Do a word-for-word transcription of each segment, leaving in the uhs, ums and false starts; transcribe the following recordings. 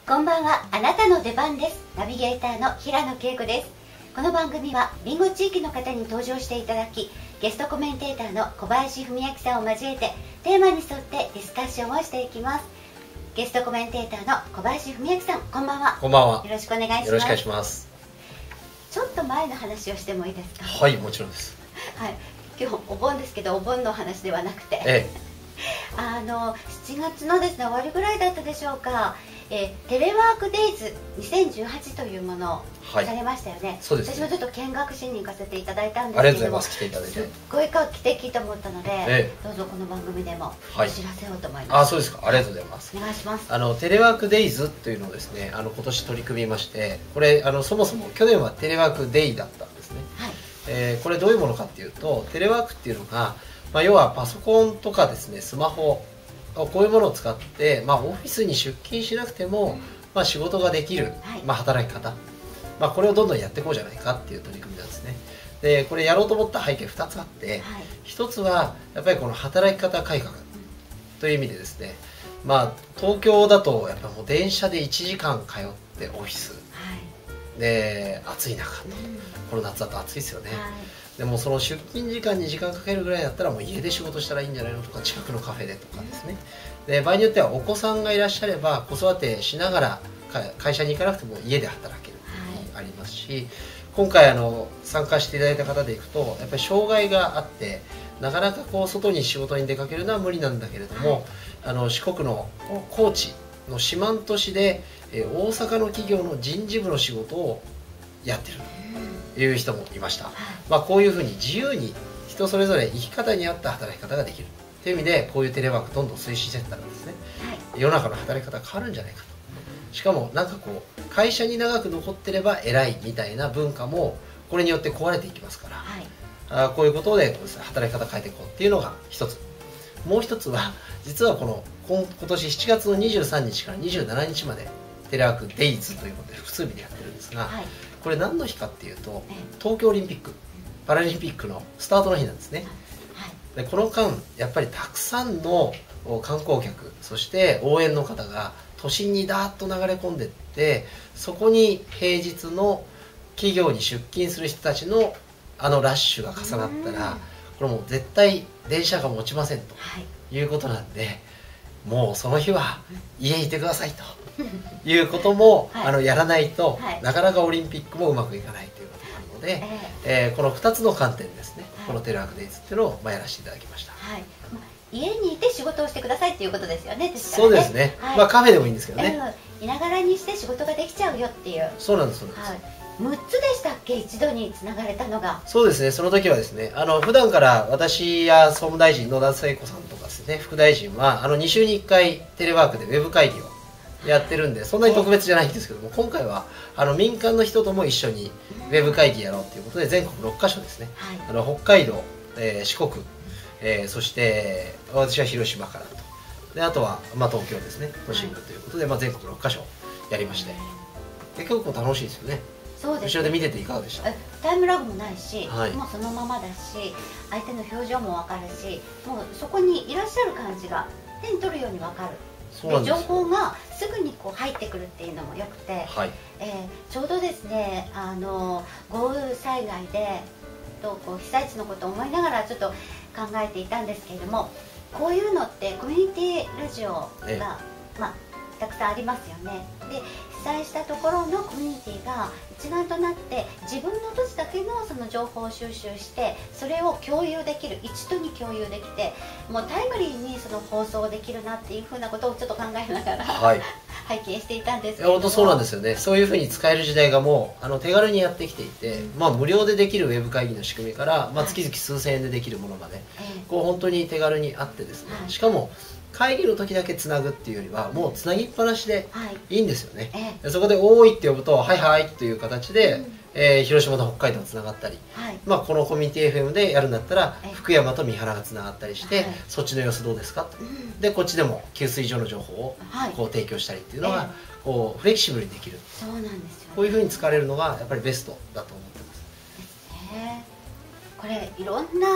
こんばんは。あなたの出番です。ナビゲーターの平野恵子です。この番組はりんご地域の方に登場していただき、ゲストコメンテーターの小林文明さんを交えてテーマに沿ってディスカッションをしていきます。ゲストコメンテーターの小林文明さん、こんばんは。 こんばんは。 よろしくお願いします。 よろしくお願いします。 ちょっと前の話をしてもいいですか？ はい、もちろんです。 はい、今日お盆ですけど、お盆の話ではなくて、 ええ、 あのしちがつのですね、終わりぐらいだったでしょうか、えー、テレワークデイズにせんじゅうはちというものをされましたよね。 そうですね。 私もちょっと見学しに行かせていただいたんですけども、 ありがとうございます。来ていただいて、 すっごい画期的と思ったので、 ええ、 どうぞこの番組でもおはい知らせをと思います。 あ、そうですか。ありがとうございます。 お願いします。 あのテレワークデイズというのをですね、あの今年取り組みまして、これあのそもそも去年はテレワークデイだったんですね。 はい。 えー、これどういうものかっていうと、テレワークっていうのが、まあ、要はパソコンとかですね、スマホ、こういうものを使って、まあ、オフィスに出勤しなくても、まあ、仕事ができる、 はい、 まあ、働き方、まあ、これをどんどんやっていこうじゃないかっていう取り組みなんですね。でこれやろうと思った背景ふたつあって、はい、ひとつはやっぱりこの働き方改革という意味でですね、まあ、東京だとやっぱもう電車でいちじかん通ってオフィス、はい、で暑い中、うん、この夏だと暑いですよね、はい、でもその出勤時間に時間かけるぐらいだったらもう家で仕事したらいいんじゃないのとか、近くのカフェでとかですね、で場合によってはお子さんがいらっしゃれば子育てしながら会社に行かなくても家で働けるっていうのがありますし、はい、今回あの参加していただいた方でいくとやっぱり障害があってなかなかこう外に仕事に出かけるのは無理なんだけれども、はい、あの四国の高知の四万十市で、えー、大阪の企業の人事部の仕事をやってるという人もいました、はい、まあ、こういうふうに自由に人それぞれ生き方に合った働き方ができるという意味で、こういうテレワークどんどん推進していったらですね、はい、世の中の働き方が変わるんじゃないかと。しかもなんかこう会社に長く残ってれば偉いみたいな文化もこれによって壊れていきますから、はい、あこういうことで働き方変えていこうっていうのが一つ。もう一つは実はこの今年しちがつのにじゅうさんにちからにじゅうしちにちまでテレワークデイズということで複数日でやってるんですが、はい、これ何の日かっていうと東京オリンピック・パラリンピックのスタートの日なんですね。でこの間やっぱりたくさんの観光客、そして応援の方が都心にダーッと流れ込んでいって、そこに平日の企業に出勤する人たちのあのラッシュが重なったら、これもう絶対電車が持ちませんということなんで、もうその日は家にいてくださいということも、はい、あのやらないと、はい、なかなかオリンピックもうまくいかないということがあるので、えーえー、このふたつの観点ですね、はい、このテレワークデイズっていうのを、まあ、やらせていただきました。はい、 家にいて仕事をしてくださいっていうことですよね。ですからね、そうですね、はい、まあカフェでもいいんですけどね、 いながらにして仕事ができちゃうよっていう。 そうなんです、そうなんです、はい、 むっつでしたっけ、一度につながれたのが。 そうですね、その時はですね、あの普段から私や総務大臣野田聖子さんとかですね、副大臣はあのにしゅうにいっかいテレワークでウェブ会議をやってるんで、そんなに特別じゃないんですけども、今回はあの民間の人とも一緒にウェブ会議やろうということで、全国ろっかしょですね、はい、あの北海道、えー、四国、えー、そして私は広島からと、であとは、まあ、東京ですね、都心部ということで、まあ、全国ろっかしょやりまして、結構楽しいですよね。 そうですね、 後ろで見てていかがでした？ タイムラグもないし、 はい、 もうそのままだし、相手の表情も分かるし、もうそこにいらっしゃる感じが手に取るように分かる。で情報がすぐにこう入ってくるっていうのもよくて、はい、えー、ちょうどですね、あの豪雨災害でとこう被災地のことを思いながらちょっと考えていたんですけれども、こういうのってコミュニティラジオが、ええ、まあ、たくさんありますよね。で被災したところのコミュニティが一丸となって自分の土地だけのその情報を収集して、それを共有できる、一度に共有できて、もうタイムリーにその放送できるなっていうふうなことをちょっと考えながら、はい、拝見していたんですけども、 本当そうなんですよね。そういうふうに使える時代がもうあの手軽にやってきていて、うん、まあ、無料でできるウェブ会議の仕組みから、まあ、月々数千円でできるものまで、はい、こう本当に手軽にあってですね、はい、しかも会議の時だけつなぐっていうよりはもうつなぎっぱなしでいいんですよね、はい、そこで「おーい」って呼ぶと「はいはい」という形で、うん、えー、広島と北海道つながったり、はい、まあ、このコミュニティ エフエム でやるんだったら福山と三原がつながったりして、はい、そっちの様子どうですかと、うん、でこっちでも給水所の情報をこう提供したりっていうのが、こうフレキシブルにできる。 そうなんですよ、ね、 こういうふうに使われるのがやっぱりベストだと思ってます。 ですね。これいろんな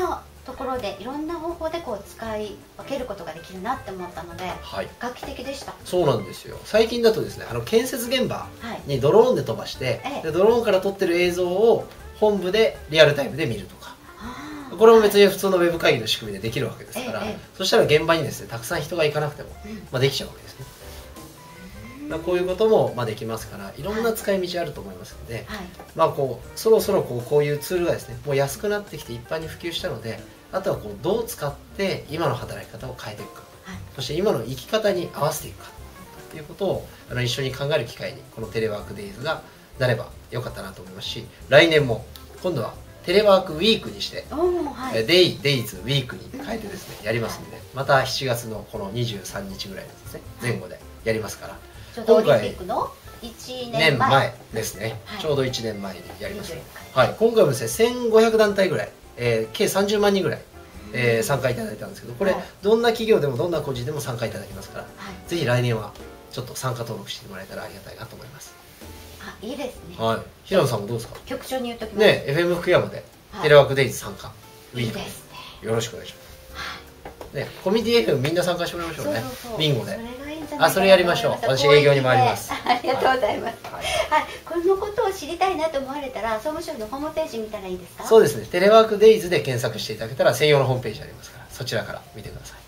ところでいろんな方法でこう使い分けることができるなって思ったので、はい、画期的でした。 そうなんですよ。最近だとですね、あの建設現場にドローンで飛ばして、はい、でドローンから撮ってる映像を本部でリアルタイムで見るとか、これも別に普通のウェブ会議の仕組みでできるわけですから、はい、そしたら現場にですねたくさん人が行かなくても、うん、まあ、できちゃうわけですね。まあこういうこともまあできますから、いろんな使い道あると思いますので、はい、まあこうそろそろこうこういうツールがですねもう安くなってきて一般に普及したので、あとはこうどう使って今の働き方を変えていくか、はい、そして今の生き方に合わせていくかということをあの一緒に考える機会にこのテレワークデイズがなればよかったなと思いますし、来年も今度はテレワークウィークにして、はい、デイ、デイズ、ウィークに変えてですねやりますので、またしちがつのこのにじゅうさんにちぐらいですね前後でやりますから、 今回いちねんまえですね、はい、ちょうどいちねんまえにやります。はい、今回もですねせんごひゃくだんたいぐらい、えー、計さんじゅうまんにんぐらい、えー、参加いただいたんですけど、これ、はい、どんな企業でもどんな個人でも参加いただけますから、はい、ぜひ来年はちょっと参加登録してもらえたらありがたいなと思います。 あ、いいですね。 はい、平野さんもどうですか。 局長に言っときますね。エフエム 福山でテレワークデイズ参加、はい、ウィークいいですね。 よろしくお願いします。ね、コミュニティ エフエム みんな参加してもらいましょうね。ビンゴで。あ、それやりましょう。私営業に回ります。 ありがとうございます。はい、このことを知りたいなと思われたら、総務省のホームページ見たらいいですか。 そうですね。テレワークデイズで検索していただけたら専用のホームページありますから、そちらから見てください。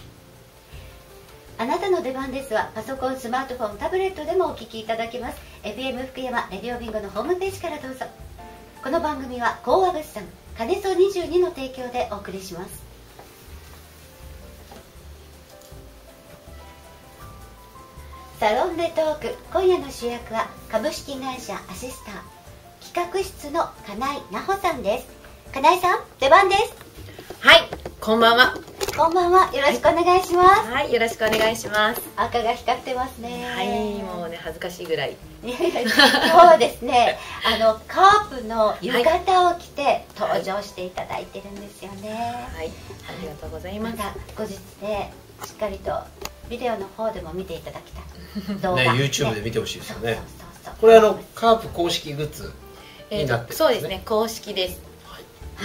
あなたの出番ですは、パソコン、スマートフォン、タブレットでもお聞きいただけます。エフエム 福山レディオビンゴのホームページからどうぞ。この番組は講和物産金曽にじゅうにの提供でお送りします。サロンでトーク、今夜の主役は株式会社アシスター企画室の金井奈穂さんです。金井さん、出番です。 はい、こんばんは。 こんばんは、よろしくお願いします。 はい、よろしくお願いします。 赤が光ってますね。 はい、もうね恥ずかしいぐらい。 いやいや、今日はですね、あのカープの浴衣を着て登場していただいてるんですよね。 はい、ありがとうございます。 また後日でしっかりとビデオの方でも見ていただきたい動画、 ね、YouTube で見てほしいですよね。これあのカープ公式グッズになってるんですね。 そうですね、公式です。 はい、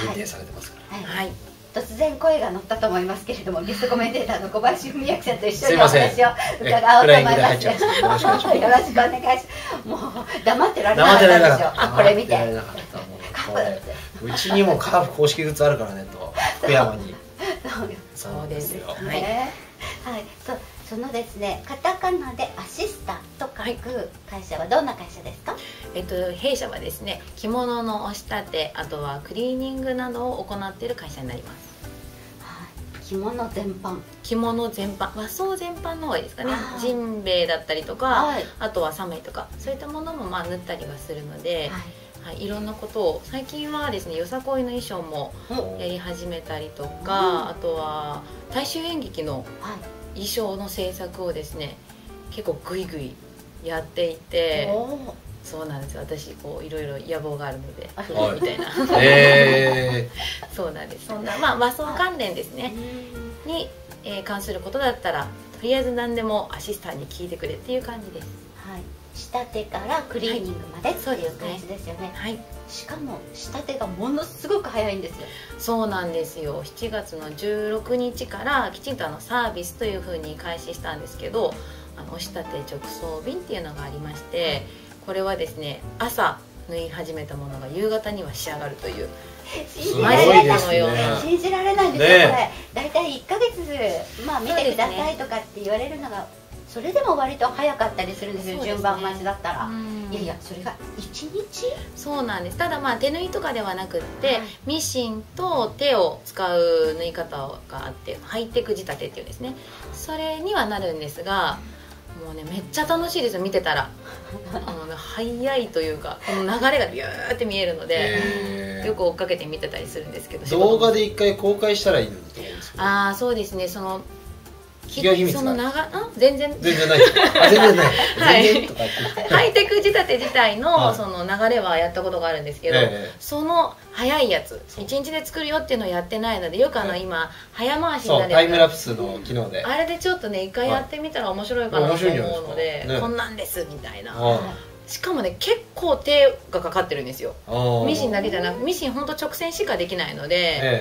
認定されてますから。 はい。突然声が乗ったと思いますけれども、ゲストコメンテーターの小林文明さんと一緒にお話を伺おうと思います。よろしくお願いします。もう黙ってられなかったんですよ。あ、これ見て。 うちにもカープ公式グッズあるからねと福山に。 そうですよ。 はい。はい、そそのですね、カタカナでアシスタと書く会社はどんな会社ですか。 えっと弊社はですね、着物のお仕立て、あとはクリーニングなどを行っている会社になります。 はい、着物全般。 着物全般、和装全般の方がいいですかね。ジンベエだったりとか、はい、あとはサメとか、そういったものもまあ縫ったりはするので。はいはい、いろんなことを最近はですね、よさこいの衣装もやり始めたりとか、うん、あとは大衆演劇の衣装の制作をですね結構グイグイやっていて、そうなんですよ、私こういろいろ野望があるのでフルみたいな、えー、そうなんです。そんな、まあ、和装関連ですねに、えー、関することだったらとりあえず何でもアシスタントに聞いてくれっていう感じです。 はい、仕立てからクリーニングまで、はい、っていう感じですよね。 はい、 しかも仕立てがものすごく早いんですよ。 そうなんですよ。しちがつのじゅうろくにちからきちんとあのサービスというふうに開始したんですけど、あのお仕立て直送便っていうのがありまして、はい、これはですね朝縫い始めたものが夕方には仕上がるという信じられないのよ。信じられないんですよ、これ。だいたいいっかげつ、まあ見てくださいとかって言われるのが、それでも割と早かったりするんですよ、順番待ちだったら。いやいや、それがいちにち。 そうなんです。ただまあ手縫いとかではなくって、ミシンと手を使う縫い方があって、ハイテク仕立てっていうんですね。それにはなるんですが、もうねめっちゃ楽しいですよ、見てたら。あのね、早いというか、この流れがビューって見えるのでよく追っかけて見てたりするんですけど、 動画で一回公開したらいいのにと思うんですけど。 ああ、そうですね。その企業秘密その長あ全然全然ないあ全然ないはいハイテク仕立て自体のその流れはやったことがあるんですけど、その早いやついちにちで作るよっていうのをやってないので、よくあの今早回しになるタイムラプスの機能で、 あれでちょっとね一回やってみたら面白いかなと思うので、こんなんですみたいな。しかもね結構手がかかってるんですよ。ミシンだけじゃなく、ミシンほんと直線しかできないので、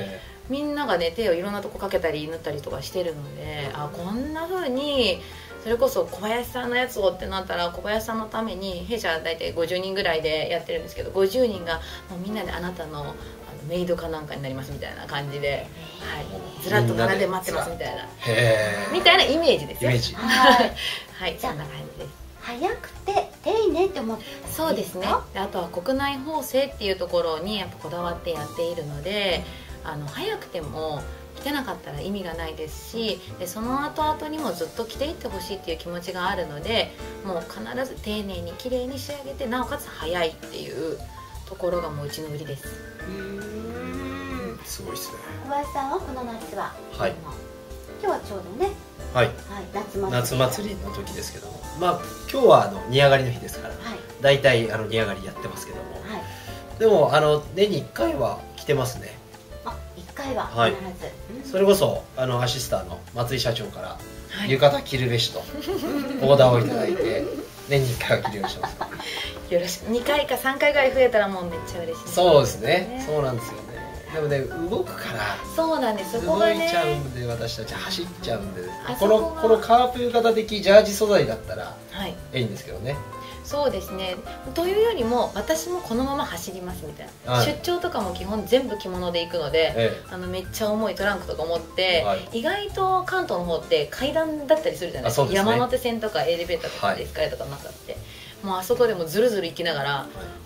みんながね手をいろんなとこかけたり縫ったりとかしてるので、あこんな風にそれこそ小林さんのやつをってなったら小林さんのために弊社大体ごじゅうにんぐらいでやってるんですけど、ごじゅうにんがもうみんなであなたのメイドかなんかになりますみたいな感じで、はい、ずらっと並んで待ってますみたいなみたいなイメージですよ。イメージはいはい、そんな感じです。 早くて丁寧って思ってそうですね。であとは国内縫製っていうところにやっぱこだわってやっているので、あの早くても着てなかったら意味がないですし、でその後々にもずっと着ていってほしいっていう気持ちがあるので、もう必ず丁寧に綺麗に仕上げて、なおかつ早いっていうところがもううちの売りです。 うんすごいですね。 小林さんはこの夏は、 はい、 今日はちょうどね、 はい、はい、 夏祭り夏祭りの時ですけども、まあ今日はあの煮上がりの日ですから、はい、大体あの煮上がりやってますけども、はい、でもあの年にいっかいは着てますね。 あ、いっかいは必ず、 はい、それこそあのアシスターの松井社長から、はい、浴衣着るべしとオーダーをいただいて年にいっかいは着るようにしてます。 よろしく。にかいかさんかいぐらい増えたらもうめっちゃ嬉しい。 そうですね、そうなんですよね。でもね動くからそうなんです。そこがね動いちゃうんで、私たち走っちゃうんで、このこのカープ浴衣的ジャージ素材だったらいいんですけどね。 そうですね。というよりも私もこのまま走りますみたいな、はい、出張とかも基本全部着物で行くので、ええ、あのめっちゃ重いトランクとか持って、はい、意外と関東の方って階段だったりするじゃないですか。です、ね、山手線とかエレベーターとかエスカレーターとかなかって、はい、もうあそこでもずるずる行きながら、はい、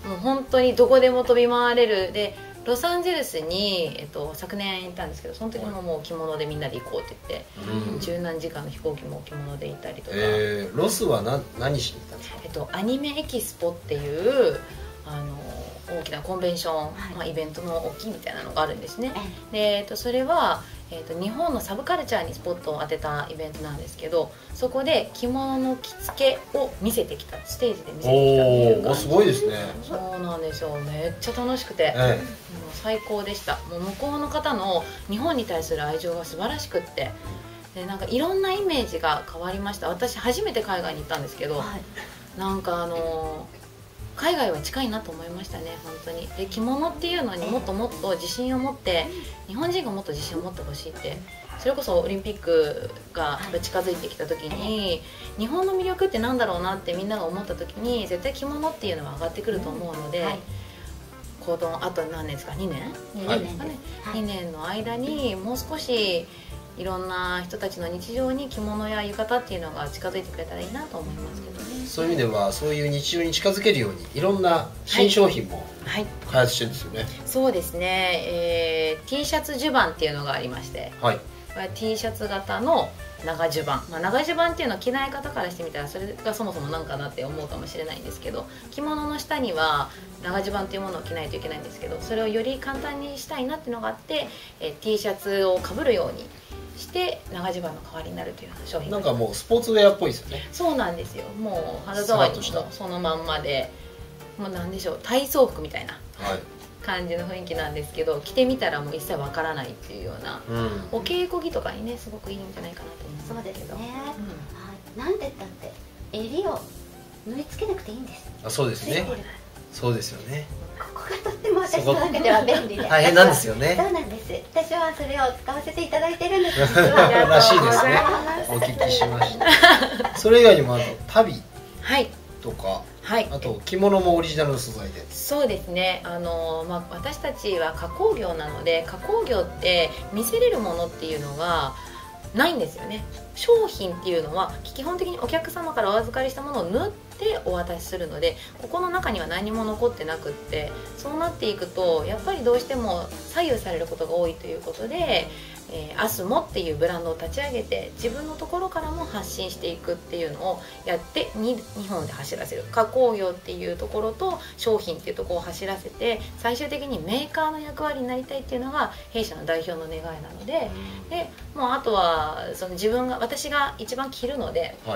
もう本当にどこでも飛び回れる。でロサンゼルスに、えっと、昨年行ったんですけど、その時ももう着物でみんなで行こうって言って、うん、十何時間の飛行機も着物で行ったりとか。 えー、ロスは何何しに行ったんですか？ えっと、アニメエキスポっていうあの大きなコンベンション、はい、まあ、イベントの大きいみたいなのがあるんですね。で、えっと、それは、えっと、日本のサブカルチャーにスポットを当てたイベントなんですけど、そこで着物の着付けを見せてきた、ステージで見せてきたっていう感じ。 すごいですね。 そうなんですよ。めっちゃ楽しくて、ええ、もう最高でした。もう向こうの方の日本に対する愛情が素晴らしくって、でなんかいろんなイメージが変わりました。私初めて海外に行ったんですけど、はい、なんかあの海外は近いなと思いましたね、本当に。で着物っていうのにもっともっと自信を持って、日本人がもっと自信を持ってほしいって、それこそオリンピックが近づいてきた時に、日本の魅力ってなんだろうなってみんなが思った時に、絶対着物っていうのは上がってくると思うので、はい、このあと何年ですか、にねん、にねんですかね、はい、にねんの間にもう少しいろんな人たちの日常に着物や浴衣っていうのが近づいてくれたらいいなと思いますけどね。 そういう意味ではそういう日常に近づけるようにいろんな新商品も開発してるんですよね。はいはい、 そうですね、えー、T シャツ襦袢っていうのがありまして、はい、T シャツ型の長襦袢、まあ、長襦袢っていうのは着ない方からしてみたらそれがそもそもなんかなって思うかもしれないんですけど、着物の下には長襦袢っていうものを着ないといけないんですけど、それをより簡単にしたいなっていうのがあって、えー、T シャツをかぶるようにして長襦袢の代わりになるというような商品なんかもうスポーツウェアっぽいですよね。 そうなんですよ。もう肌触りもそのまんまで、もうなんでしょう、体操服みたいな、はい、感じの雰囲気なんですけど、着てみたらもう一切わからないっていうような、うん、お稽古着とかにねすごくいいんじゃないかなと思うんですけど。そうですね、 うん、なんて言ったって襟を縫い付けなくていいんです。 あ、そうですね。そうですよね。 ここがとっても私の中では便利で大変なんですよね。 そうなんです。私はそれを使わせていただいてるんです。 らしいですね。お聞きしました。それ以外にもあと足袋とか、はい、あと着物もオリジナルの素材で。 そうですね。あのまあ私たちは加工業なので、加工業って見せれるものっていうのがないんですよね。商品っていうのは基本的にお客様からお預かりしたものを縫ってお渡しするので、ここの中には何も残ってなくって、そうなっていくとやっぱりどうしても左右されることが多いということで、えー、アスモっていうブランドを立ち上げて自分のところからも発信していくっていうのをやってに日本で走らせる。加工業っていうところと商品っていうところを走らせて、最終的にメーカーの役割になりたいっていうのが弊社の代表の願いなので、でもうあとはその自分が私が一番着るので、はい、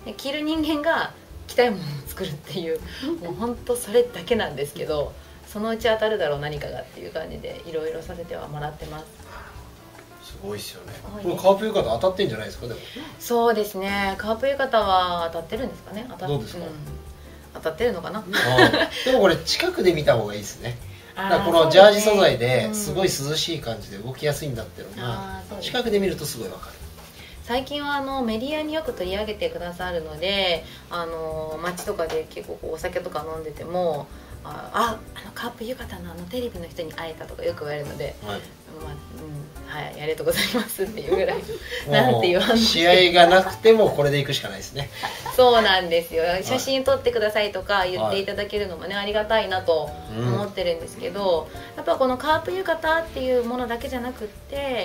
着る人間が着たいものを作るっていうもう本当それだけなんですけど、そのうち当たるだろう何かがっていう感じでいろいろさせてはもらってます。 すごいですよね。これカープ浴衣当たってんじゃないですか。でもそうですね、カープ浴衣は当たってるんですかね。当たっどうですか、うん、 当たってるのかな。 でもこれ近くで見た方がいいですね。 だからこのジャージ素材ですごい涼しい感じで動きやすいんだっていうのが近くで見るとすごいわかる。 最近はあのメディアによく取り上げてくださるので、あの街とかで結構こうお酒とか飲んでても「あああのカープ浴衣のあのテレビの人に会えた」とかよく言われるので、はい、まあうん、はい、ありがとうございますっていうぐらいなんて言わんの試合がなくてもこれでいくしかないですね。 そうなんですよ。写真撮ってくださいとか言っていただけるのもね、はい、ありがたいなと思ってるんですけど、うん、やっぱこのカープ浴衣っていうものだけじゃなくって、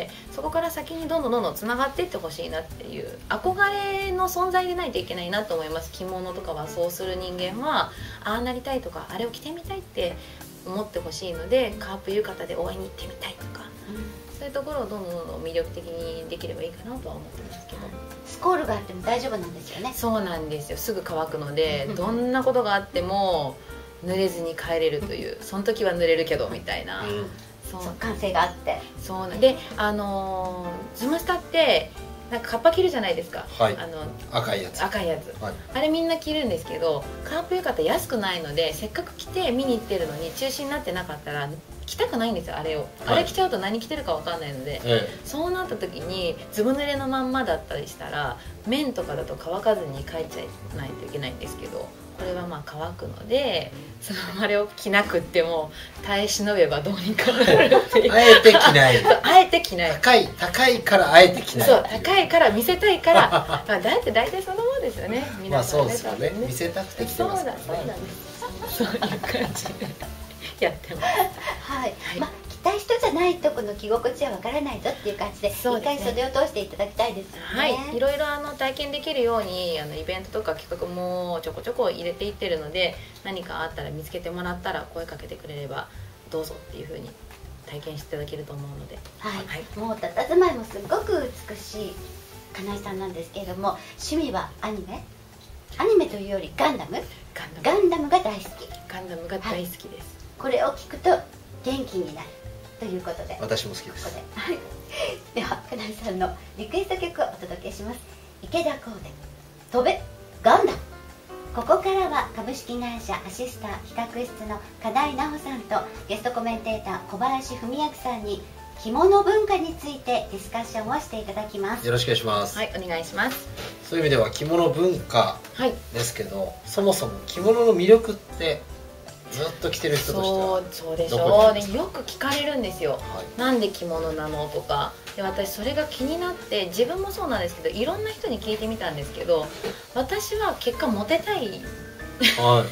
そこから先にどんどんどんどんつながっていってほしいなっていう憧れの存在でないといけないなと思います。着物とかはそうする人間はああなりたいとかあれを着てみたいって思ってほしいので、カープ浴衣で応援に行ってみたいとか、うん、そういうところをどんどんどんどん魅力的にできればいいかなとは思ってますけど、 スコールがあっても大丈夫なんですよね。 そうなんですよ。すぐ乾くのでどんなことがあっても濡れずに帰れるという、その時は濡れるけどみたいな、うん、 そう感性があって、 そうなんで、あのー、ズムスタってなんかカッパ着るじゃないですか、 はい、 あの赤いやつ赤いやつ、 はい、 あれみんな着るんですけど、カープ浴衣安くないので、せっかく着て見に行ってるのに中止になってなかったら着たくないんですよ、あれを、はい、あれ着ちゃうと何着てるか分かんないので、ええ、そうなった時にずぶ濡れのまんまだったりしたら綿とかだと乾かずに帰っちゃないといけないんですけど、これはまあ乾くので、そのあれを着なくっても耐え忍べばどうにかなるっていうあえて着ないあえて着ない、 高い高いからあえて着ない、 そう高いから見せたいからまあだって大体そのもんですよね、 まあそうですよね、見せたくて着てますからね。 そうなんですそういう感じでやってます。 はい、はい、まあ着たい人じゃないとこの着心地はわからないぞっていう感じで、一回袖を通していただきたいですよね。 はい、いろいろあの体験できるようにあのイベントとか企画もちょこちょこ入れていってるので、何かあったら見つけてもらったら声かけてくれればどうぞっていうふうに体験していただけると思うので、 はい、はい、もう佇まいもすごく美しい金井さんなんですけれども、趣味はアニメアニメというよりガンダムガンダムが大好き、 ガンダムが大好きです、 はい、これを聞くと元気になるということで、 私も好きです。 ここで、はい、では金井さんのリクエスト曲をお届けします。池田光で飛べガンダム。ここからは株式会社アシスタ企画室の金井奈穂さんとゲストコメンテーター小林文明さんに着物文化についてディスカッションをしていただきます。 よろしくお願いします。 はい、お願いします。 そういう意味では着物文化ですけど、はい、そもそも着物の魅力ってずっと着てる人としてはそうそうでしょう、ね、よく聞かれるんですよ、はい、なんで着物なのとかで、私それが気になって、自分もそうなんですけどいろんな人に聞いてみたんですけど、私は結果モテたい、 はい、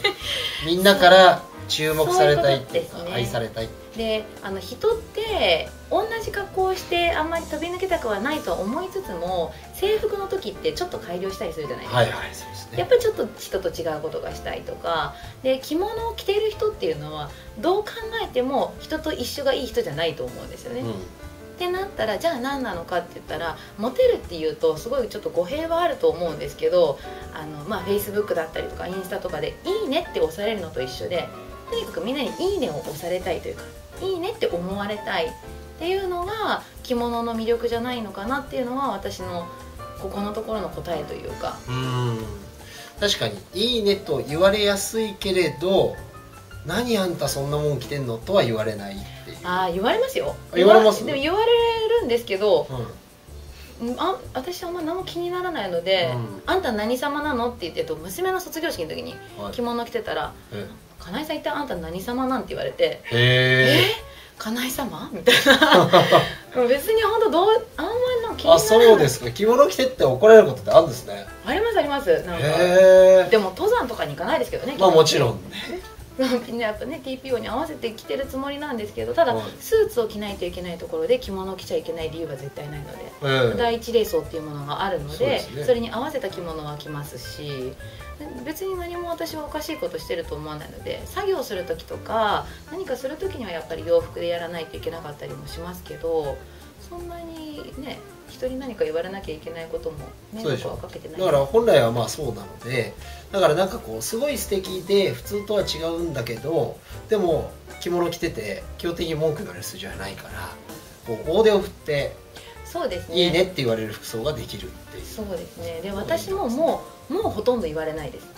みんなから注目されたいっていうか、そういうことですね、愛されたいで、あの人って同じ格好をしてあんまり飛び抜けたくはないとは思いつつも、制服の時ってちょっと改良したりするじゃないですか、 はいはい、そうですね、やっぱりちょっと人と違うことがしたいとかで、着物を着ている人っていうのはどう考えても人と一緒がいい人じゃないと思うんですよね、うん、ってなったらじゃあ何なのかって言ったら、モテるっていうとすごいちょっと語弊はあると思うんですけど、あのまあ フェイスブック だったりとかインスタとかでいいねって押されるのと一緒で、とにかくみんなにいいねを押されたいというか、いいねって思われたいっていうのが着物の魅力じゃないのかなっていうのは私のここのところの答えというか。 うーん、確かにいいねと言われやすいけれど、何あんたそんなもん着てんのとは言われないっていう。 ああ、言われますよ。 言われます。 でも言われるんですけど、うん、あ私あんま何も気にならないので、うん、あんた何様なのって言ってと、娘の卒業式の時に着物着てたら、はい、金井さん一体あんた何様なんて言われて、 へえ金井様みたいな別に本当どうあんまりなんか気にならない。あ、 そうですか。着物着てって怒られることってあるんですね。 ありますあります。なんかでも登山とかに行かないですけどね。 まあもちろんねやっぱね ティーピーオー に合わせて着てるつもりなんですけど、ただ、はい、スーツを着ないといけないところで着物を着ちゃいけない理由は絶対ないので、えー、第一礼装っていうものがあるの で, そ, で、ね、それに合わせた着物は着ますし、別に何も私はおかしいことしてると思わないので、作業する時とか何かする時にはやっぱり洋服でやらないといけなかったりもしますけど、そんなにね人に何か言われなきゃいけないことも迷惑はかけてない。 だから本来はまあそうなので、だからなんかこうすごい素敵で普通とは違うんだけど、でも着物着てて基本的に文句言われる筋はないから、こう大手を振ってそうですね、 いいねって言われる服装ができるっていう。 そうですね。で私ももうもうほとんど言われないです。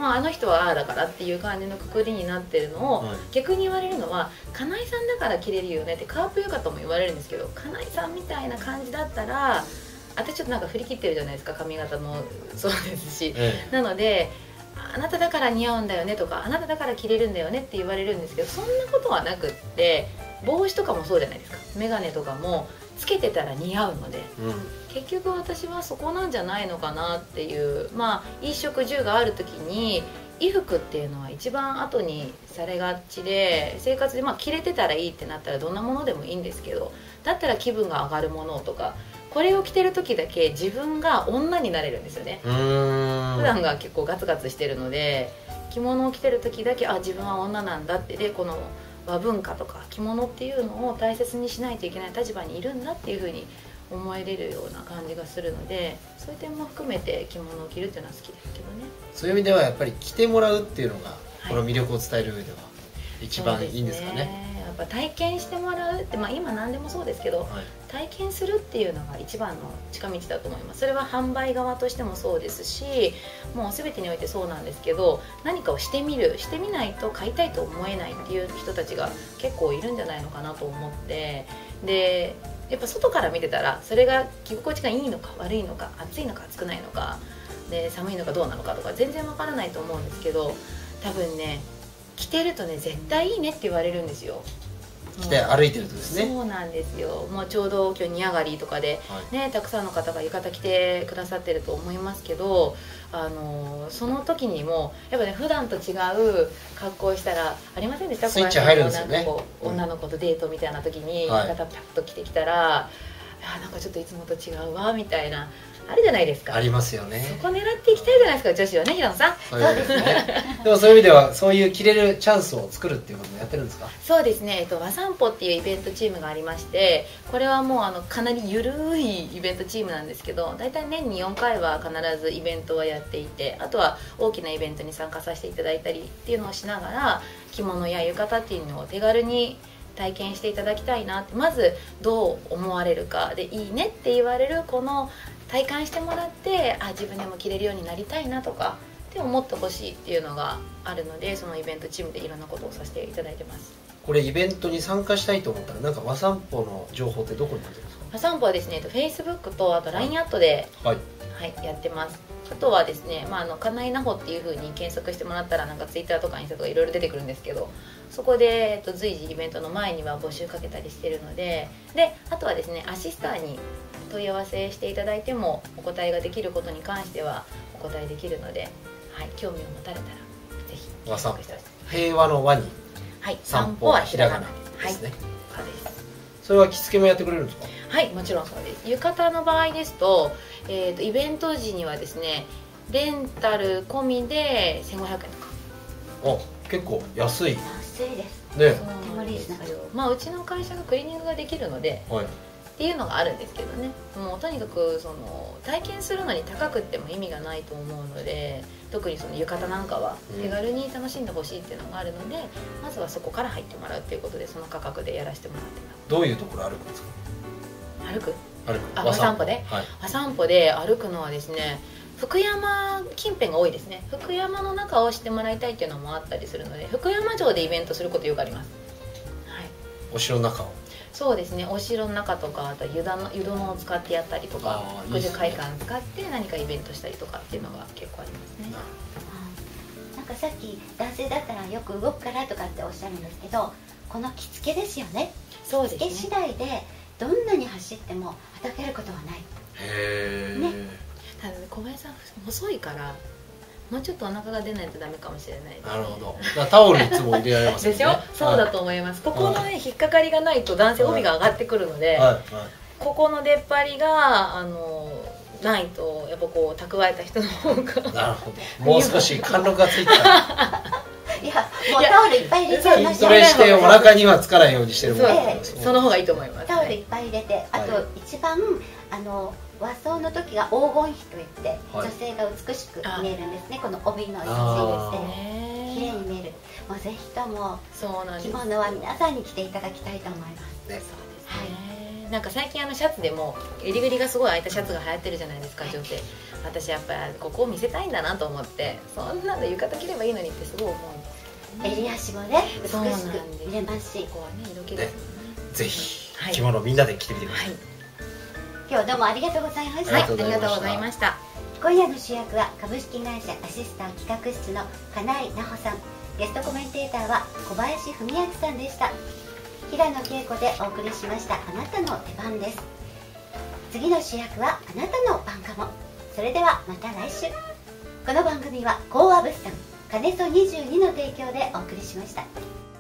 まあ、あの人はああだからっていう感じのくくりになってるのを、はい、逆に言われるのは金井さんだから着れるよねって、カープ浴衣も言われるんですけど、金井さんみたいな感じだったら私ちょっとなんか振り切ってるじゃないですか、髪型もそうですし、ええ、なのであなただから似合うんだよねとか、あなただから着れるんだよねって言われるんですけど、そんなことはなくって、帽子とかもそうじゃないですか、眼鏡とかもつけてたら似合うので、うん、結局私はそこなんじゃないのかなっていう、まあ衣食住がある時に衣服っていうのは一番後にされがちで、生活でまあ着れてたらいいってなったらどんなものでもいいんですけど、だったら気分が上がるものとか、これを着てる時だけ自分が女になれるんですよね。うーん、普段が結構ガツガツしてるので、着物を着てる時だけあ自分は女なんだって、でこの和文化とか着物っていうのを大切にしないといけない立場にいるんだっていうふうに思えれるような感じがするので、そういう点も含めて着物を着るっていうのは好きですけどね。 そういう意味ではやっぱり着てもらうっていうのがこの魅力を伝える上では一番いいんですかね。はい、ね、 やっぱ体験してもらうって、まあ、今何でもそうですけど、はい、体験するっていうのが一番の近道だと思います。それは販売側としてもそうですし、もう全てにおいてそうなんですけど、何かをしてみる、してみないと買いたいと思えないっていう人たちが結構いるんじゃないのかなと思って、でやっぱ外から見てたらそれが着心地がいいのか悪いのか、暑いのか暑くないのかで、寒いのかどうなのかとか全然わからないと思うんですけど、多分ね着てるとね絶対いいねって言われるんですよ。 着て歩いてるとですね。 そうなんですよ。もうちょうど今日荷上がりとかで、はい、ね、たくさんの方が浴衣着てくださってると思いますけど、あのその時にもやっぱね普段と違う格好をしたらありませんでした？ スイッチ入るんですよね。 女の子とデートみたいな時に浴衣パッと着てきたら、はい、なんかちょっといつもと違うわみたいな。あるじゃないですか。 ありますよね。 そこ狙っていきたいじゃないですか、女子はね、平野さん。 そうですね。でもそういう意味ではそういう着れるチャンスを作るっていうこともやってるんですか？ そうですね。えっと和散歩っていうイベントチームがありまして、これはもうあのかなりゆるいイベントチームなんですけど、だいたい年によんかいは必ずイベントはやっていて、あとは大きなイベントに参加させていただいたりっていうのをしながら、着物や浴衣っていうのを手軽に体験していただきたいなって、まずどう思われるかで、いいねって言われるこの体感してもらって、あ自分でも着れるようになりたいなとかって思ってほしいっていうのがあるので、そのイベントチームでいろんなことをさせていただいてます。 これイベントに参加したいと思ったらなんか和散歩の情報ってどこになってるんですか？ 和散歩はですね、フェイスブックとあと ライン アットで、はいはい、やってます。あとはですね、まあ、あの金井菜穂っていう風に検索してもらったらなんかツイッターとかインスタとかいろいろ出てくるんですけど、そこで、えっと、随時イベントの前には募集かけたりしてるので、であとはですねアシスターに問い合わせしていただいてもお答えができることに関してはお答えできるので、はい、興味を持たれたらぜひ和散歩、平和の和に、 はい、散歩はひらがなですね。はい、そうです。 それは着付けもやってくれるんですか？ はい、もちろんそうです。浴衣の場合ですと、えーと、イベント時にはですねレンタル込みでせんごひゃくえんとか。 あ、結構安い。 安いですね。 手盛りですね。 まあうちの会社がクリーニングができるので、はい、っていうのがあるんですけどね。もうとにかくその体験するのに高くっても意味がないと思うので、特にその浴衣なんかは手軽に楽しんでほしいっていうのがあるので、うん、まずはそこから入ってもらうっていうことで、その価格でやらせてもらってます。 どういうところ歩くんですか？ 歩く？ 歩く。 あ、和散歩で、はい、和散歩で歩くのはですね、福山近辺が多いですね。福山の中を知ってもらいたいっていうのもあったりするので、福山城でイベントすることよくあります。はい。 お城の中を。 そうですね。お城の中とか、あと湯田の湯殿を使ってやったりとか、福寿会館使って何かイベントしたりとかっていうのが結構ありますね。 なんかさっき男性だったらよく動くからとかっておっしゃるんですけど、この着付けですよね。 そうですね。 着付け次第でどんなに走ってもはたけることはない。 へえ。 ね。ただ小林さん細いからもうちょっとお腹が出ないとダメかもしれないです、ね、 なるほど。だからタオルいつも入れられますよね。 でしょ。そうだと思います。ここのね引っかかりがないと男性帯が上がってくるので、はいはいはい、ここの出っ張りがあのないとやっぱこう蓄えた人の方が。 なるほど。もう少し貫禄がついた。 いや、もうタオルいっぱい入れちゃいました。 それしてお腹にはつかないようにしてるもんね。 その方がいいと思います、ね。 タオルいっぱい入れて、あと一番、はい、あの和装の時が黄金比といって、はい、女性が美しく見えるんですね。この帯の写真ですね。綺麗に見える。もうぜひとも着物は皆さんに着ていただきたいと思います。ね、そうですね。 はい。なんか最近あのシャツでも襟ぐりがすごい開いたシャツが流行ってるじゃないですか、女性。 私やっぱりここを見せたいんだなと思って、そんなの浴衣着ればいいのにってすごい思うんです。 襟足もね美しく見れますし、 ここはね色気ですもんね。 ぜひ着物みんなで着てみてください。 今日はどうもありがとうございました。 はい、ありがとうございました。 今夜の主役は株式会社アシスタン企画室の金井奈穂さん、ゲストコメンテーターは小林文明さんでした。平野恵子でお送りしました。あなたの出番です。次の主役はあなたの番かも。それではまた来週。この番組は講和物産金曽にじゅうにの提供でお送りしました。